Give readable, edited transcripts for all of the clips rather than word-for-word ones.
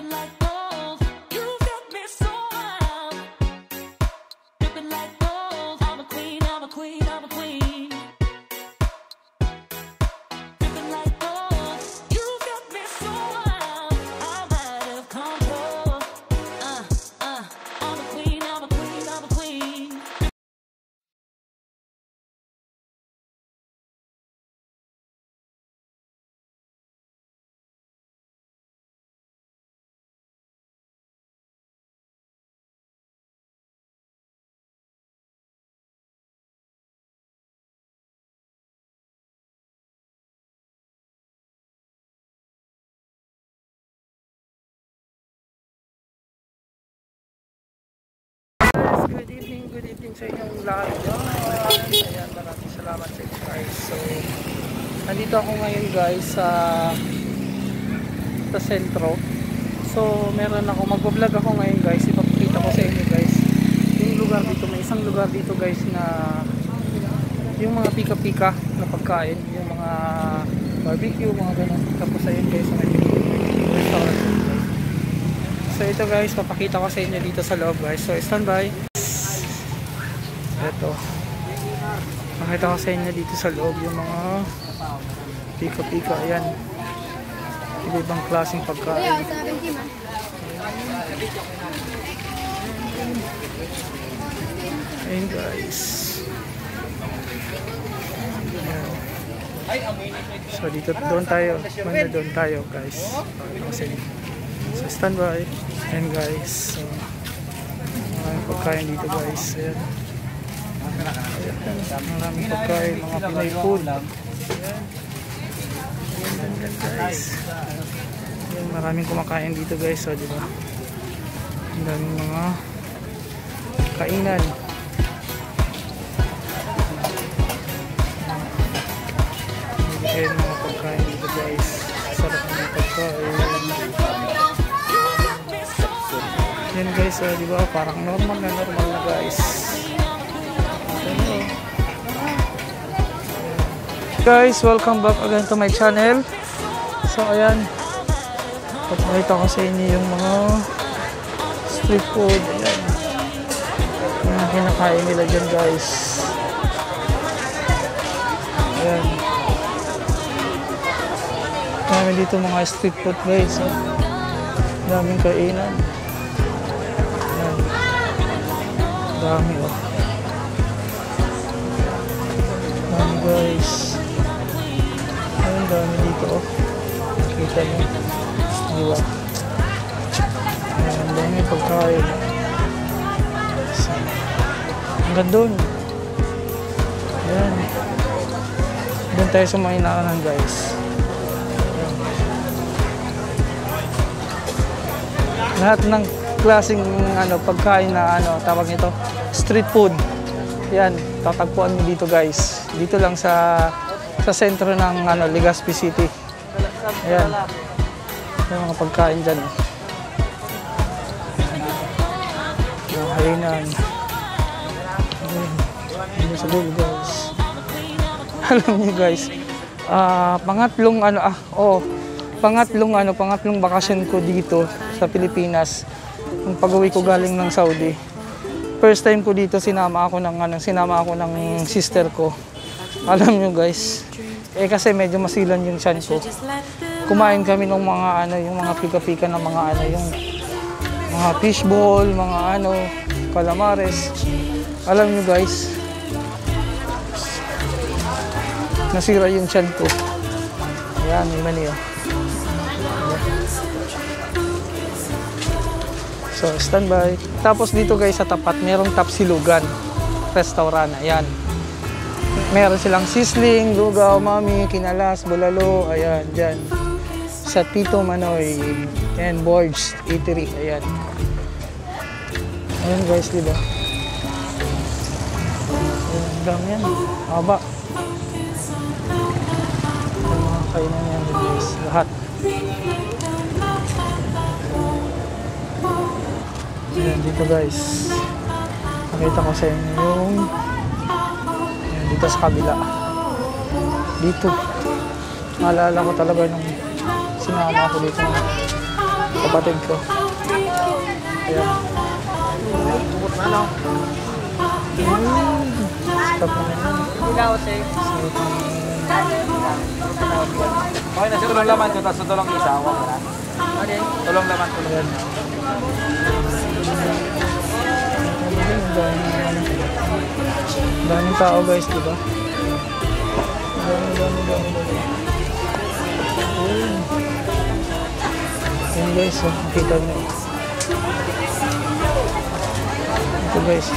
Good evening sa inyong lahat dyan. Ayan, maraming salamat sa inyo guys. So, nandito ako ngayon guys sa sentro. So, meron ako, mag-vlog ako ngayon guys. Ipapakita ko sa inyo guys yung lugar dito. May isang lugar dito guys na yung mga pika-pika na pagkain, yung mga barbecue, mga ganun. Tapos ayun guys, may restaurant guys. So ito guys, papakita ko sa inyo dito sa loob guys. So stand by. Ito, pakita ko sa inyo dito sa loob yung mga pika-pika. Ayan, iba-ibang klaseng pagkain. Ayan guys. Ayan. So dito, doon tayo guys. So stand by. Ayan guys. So maraming pagkain dito guys. Ayan. Maraming pagkain, mga Pinoy food. Ayan guys. Ayan, maraming kumakain dito guys. So diba, ang daming mga kainan. Ayan mga pagkain dito guys. Sarap ng pagkain. Ayan guys, diba, parang normal na guys. Guys, welcome back again to my channel. So ayan, papakita ko sa inyo yung mga street food. Ayan, yung kinakain nila dyan guys. Ayan, dami dito mga street food guys. Daming kainan. Ayan, dami oh. Dami guys. Ayun, dami dito oh. Nakita nyo, diba? Ayan, dami pagkain. Hanggang doon. Ayan, doon tayo sa mga inaanan guys. Ayan. Lahat ng klaseng pagkain na tawag nito, street food. Yan, tatagpuan mo dito guys. Dito lang sa sentro ng Legazpi City. Ayan. May mga pagkain dyan. Mga halinan. Ayan sa dulo guys. Alam niyo guys, pangatlong bakasyon ko dito sa Pilipinas. Nung pag-uwi ko galing ng Saudi. First time ko dito, sinama ako ng sister ko. Alam nyo guys, kasi medyo masilan yung tiyan ko. Kumain kami ng mga yung mga pika-pika ng mga yung mga fishball, mga calamares. Alam nyo guys, nasira yung tiyan ko. Ayan, may mani oh. So, standby. Tapos dito guys sa tapat, merong Tapsilugan restaurant. Ayan. Meron silang sisling, lugaw, mami, kinalas, bulalo. Ayan, dyan. Sa Tito Manoy and Borges Eatery. Ayan. Ayan guys, diba? Ayan, dami yan. Haba. Ayan, mga kainan yan guys. Lahat. Ayan, dito guys, nakita ko sa inyo yung dito sa kabila. Dito, maalala ko talaga nung sinama ko dito kapatid ko. Ayan. Stop na yan. Okay na, tulong laman ko, tapos tulong isa. Okay. Tulong laman ko. Ayan. Daming tao guys, diba? Dami. Ayan guys, oh, makita nyo. Ito guys.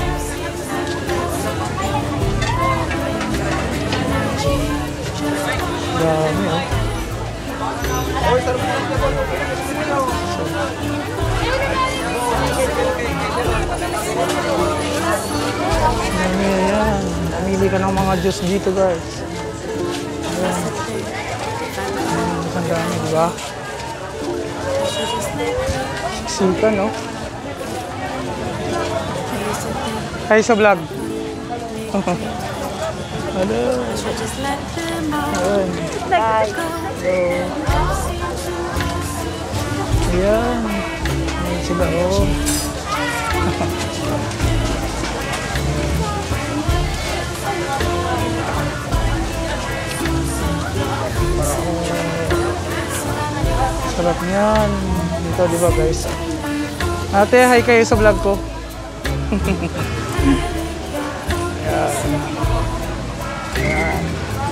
Dami oh. Dami yan. Namili ka ng mga juice dito guys. Ayan. Ang dami, diba? Sika, no? Hi sa vlog. Hello. Ayan. Hi. Ayan. Ayan sila, oh. Sarap niyan. Dito, di ba guys? Ate, hi kayo sa vlog ko. Ayan. Ayan.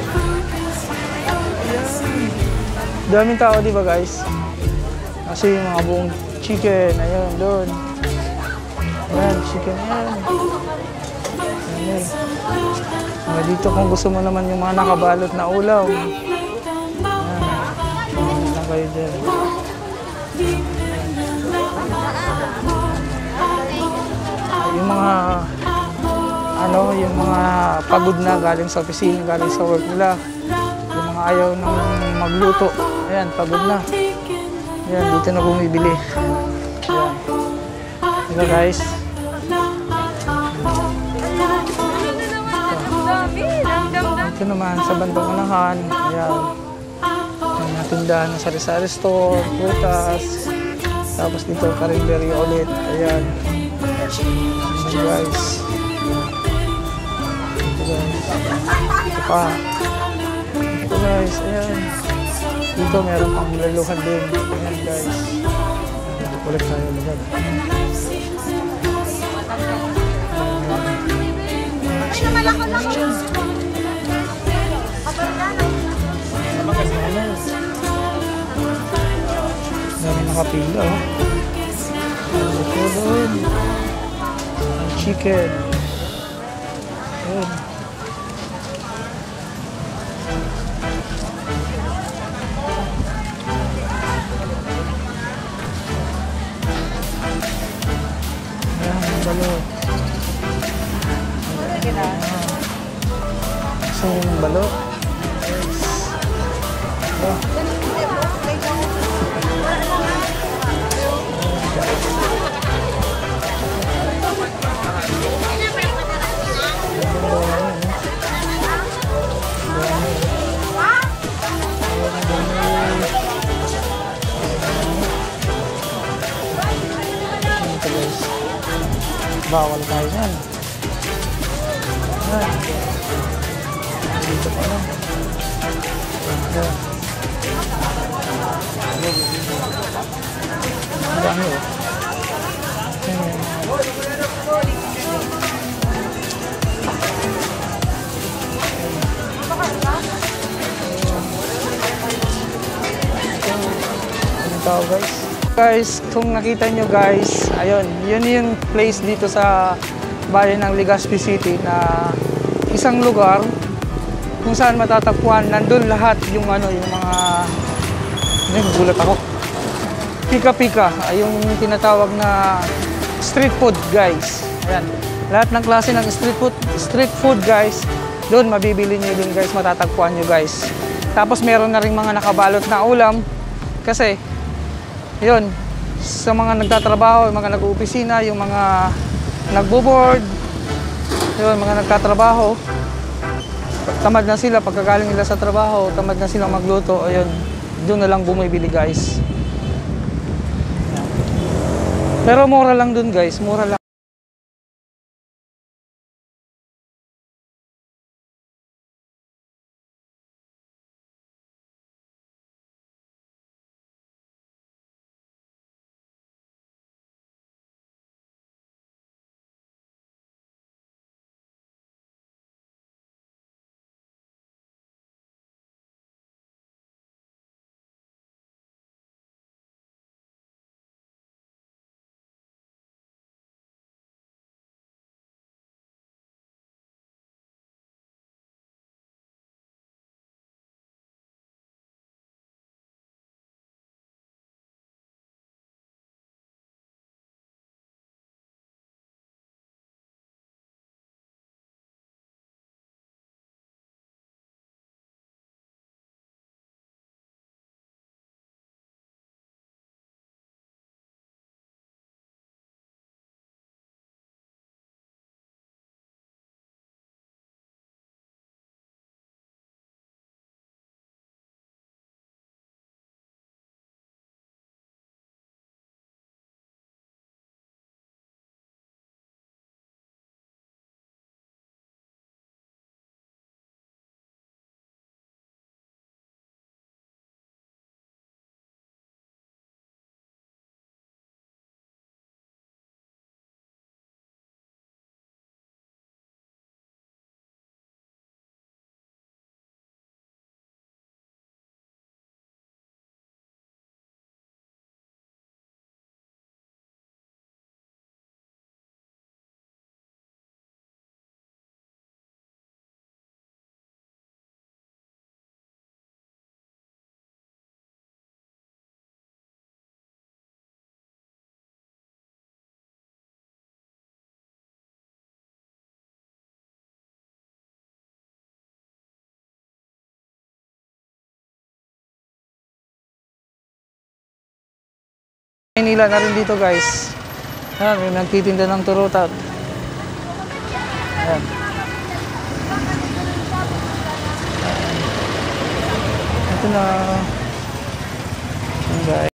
Daming tao, di ba guys? Kasi yung mga buong chicken, ayun, doon. Ayan, chicken yan. Ayan. Dito kung gusto mo naman yung mga nakabalot na ulaw. Ayan lang kayo dyan. Yung mga yung mga pagod na galing sa opisina, galing sa work nila. Yung mga ayaw nang magluto. Ayan, pagod na. Ayan, dito na bumibili. Ayan. Ito guys. Ito naman sa bandang unahan. Ayan. Yung mga tindahan ng sari-sari store, prutas. Tapos dito karinderya ulit. Ayan. Ayan guys. Ito guys. Ito pa. Ito guys. Ayan. Dito meron pang laluhan din. Ayan guys. Dito ulit tayo lahat. Dami nakapila, oh. Ito doon. Chicken. Ayan. Ayan, ang balot. Gusto nyo ng balot? Oh. Bawal tayo yan. Ayan. Dito pa lang. Ayan. Ang dami, oh. Ayan. Ang tao guys. Guys, kung nakita nyo guys, ayun, yun yung place dito sa bayan ng Legazpi City na isang lugar kung saan matatagpuan, nandun lahat yung yung mga, gulat ako. Pika-pika, ay yung tinatawag na street food guys. Ayan, lahat ng klase ng street food guys, doon mabibili nyo din guys, matatagpuan nyo guys. Tapos meron na rin mga nakabalot na ulam kasi yun, sa mga nagtatrabaho, yung mga nag-uopisina, yung mga nagbo-board, yun, mga nagtatrabaho, tamad na sila, pagkagaling nila sa trabaho, tamad na silang magluto, ayun, doon na lang bumibili guys. Pero mura lang dun guys, mura lang. Maynila na rin dito guys. Ayan, may nagtitinda ng turutan. Ayan. Ito na. Ayan guys.